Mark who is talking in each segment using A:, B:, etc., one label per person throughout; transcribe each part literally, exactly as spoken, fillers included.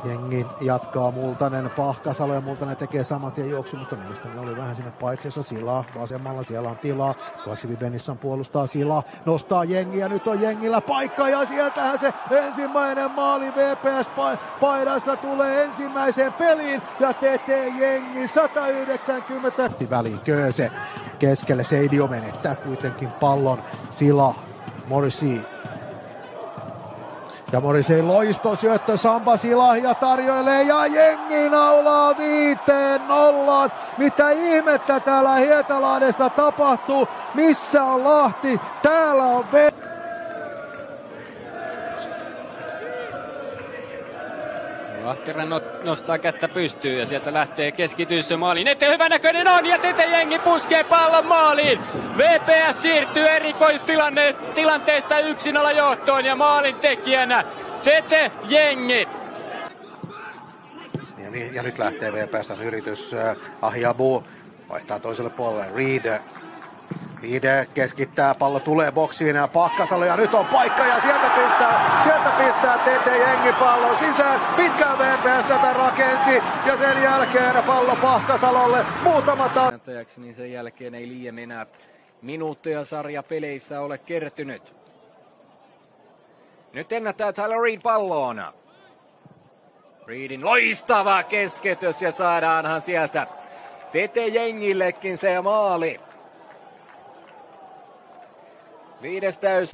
A: Jengi jatkaa, Multanen, Pahkasalo ja Multanen tekee saman tien juoksun, mutta mielestäni oli vähän sinne paitsiossa. Sila vasemmalla, siellä on tilaa. Passivi Benissan puolustaa, Sila nostaa jengiä, nyt on jengillä paikka ja sieltähän se ensimmäinen maali V P S-paidassa tulee ensimmäiseen peliin ja T T Jengi sata yhdeksänkymmentä. Väliin Köse keskelle, Seidio menettää kuitenkin pallon, Sila, Morrissey. Ja Morrissey loisto syöttö, Samba Silahja tarjoilee ja jengi naulaa viiteen nollaan. Mitä ihmettä täällä Hietalahdessa tapahtuu? Missä on Lahti? Täällä on V.
B: Lahtinen nostaa kättä pystyyn ja sieltä lähtee keskityssä maaliin. Eteen hyvän näköinen on ja Tete Jengi puskee pallon maaliin. V P S siirtyy erikoistilanteesta yksi nolla johtoon ja maalin tekijänä Tete Jengi.
A: Ja, niin, ja nyt lähtee V P S:n yritys. Ahiabu vaihtaa toiselle puolelle. Reed. Reed keskittää, pallo tulee boksiin ja Pahkasalo ja nyt on paikka ja sieltä pistää, sieltä pistää T T Jengi pallon sisään. Pitkään V P S tätä rakensi ja sen jälkeen pallo Pahkasalolle muutama ta-
B: niin sen jälkeen ei liian enää minuutteja sarjapeleissä ole kertynyt. Nyt ennättää Tyler Reed palloon. Reedin loistava keskitys ja saadaanhan sieltä T T Jengillekin se maali. Viides täys.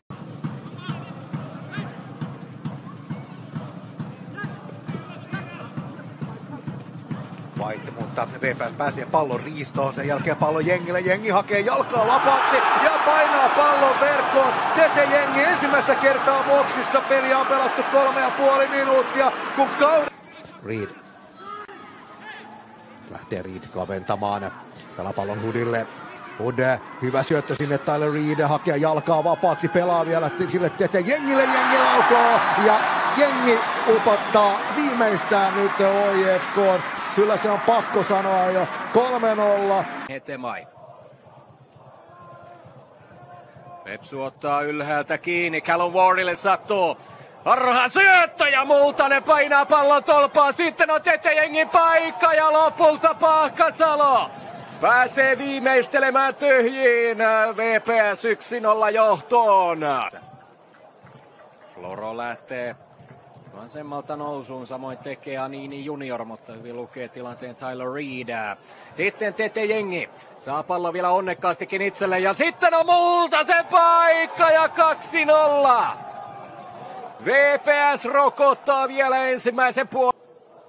A: Vaihti, mutta V P S pääsee pallon riistoon, sen jälkeen pallon Jengille, Jengi hakee jalkaa vapaaksi ja painaa pallon verkkoon. Tete Jengi ensimmäistä kertaa boksissa, peliä on pelattu kolme ja puoli minuuttia, kun kauden... Reed. Lähtee Reed kaventamaan, pelaa pallon Hoodille. Hood, hyvä syöttö sinne, Tyler Reed hakee jalkaa vapaaksi, pelaa vielä sille Tete Jengille, Jengi laukoo ja Jengi upottaa viimeistään nyt O I F K. Kyllä se on pakko sanoa jo kolme nolla.
B: Hetemai. Pepsu ottaa ylhäältä kiinni, Callum Wardille sattuu. Harha syöttö ja Multanen painaa pallon tolpaan, sitten on Tete Jengin paikka ja lopulta Pahkasalo pääsee viimeistelemään tyhjiin V P S yksi nolla johtoon. Floro lähtee vasemmalta nousuun, samoin tekee Anini Junior, mutta hyvin lukee tilanteen Tyler Reed. Sitten Tete Jengi saa pallon vielä onnekkaastikin itselle ja sitten on Multasen paikka ja kaksi nolla. V P S rokottaa vielä ensimmäisen puolen.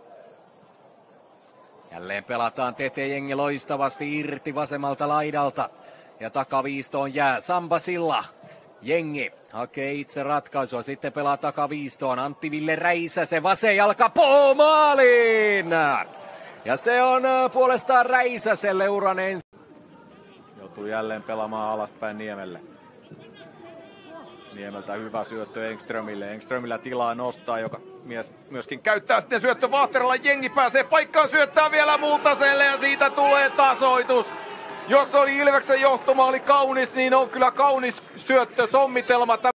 B: Jälleen pelataan Tete Jengi loistavasti irti vasemmalta laidalta. Ja takaviistoon jää Samba Silla. Jengi hakee itse ratkaisua. Sitten pelaa takaviistoon. Antti Ville Räisäsen vasen jalka poo maaliin. Ja se on puolestaan Räisäselle uran ensi.
C: Joutuu jälleen pelaamaan alaspäin Niemelle. Niemeltä hyvä syöttö Engströmille. Engströmillä tilaa nostaa, joka mies myöskin käyttää sitten syöttö Vahteralla. Jengi pääsee paikkaan, syöttää vielä Multaselle ja siitä tulee tasoitus. Jos oli Ilveksen johtoma oli kaunis, niin on kyllä kaunis syöttö, sommitelma.